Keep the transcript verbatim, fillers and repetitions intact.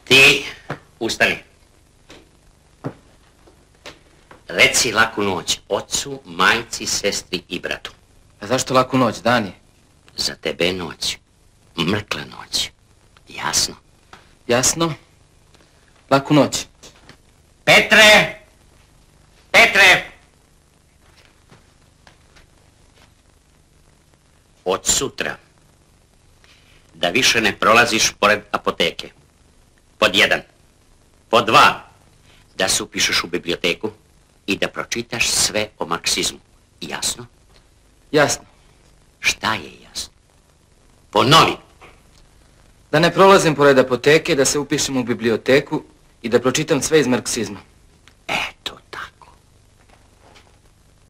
Ti, ustani. Reci laku noć ocu, majci, sestri i bratu. A zašto laku noć, Dani? Za tebe je noć. Mrkla noć. Jasno? Jasno. Laku noć. Petre! Petre! Od sutra da više ne prolaziš pored apoteke. Pod jedan. Pod dva. Da se upišeš u biblioteku i da pročitaš sve o marksizmu. Jasno? Jasno. Šta je jasno? Ponovi. Da ne prolazim pored apoteke, da se upišem u biblioteku i da pročitam sve iz marksizma.